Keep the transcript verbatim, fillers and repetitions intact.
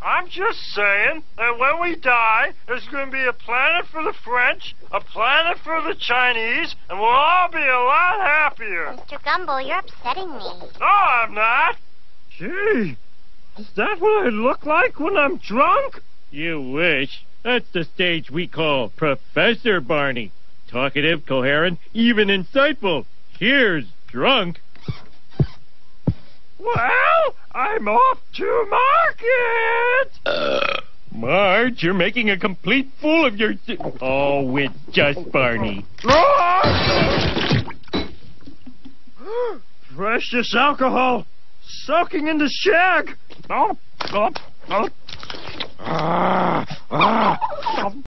I'm just saying that when we die, there's going to be a planet for the French, a planet for the Chinese, and we'll all be a lot happier. Mister Gumble, you're upsetting me. No, I'm not. Gee, is that what I look like when I'm drunk? You wish. That's the stage we call Professor Barney. Talkative, coherent, even insightful. Here's drunk. Well, I'm off to market! Uh, Marge, you're making a complete fool of your... Oh, with just Barney. Precious alcohol, soaking into shag. Oh, oh, oh. Ah, ah.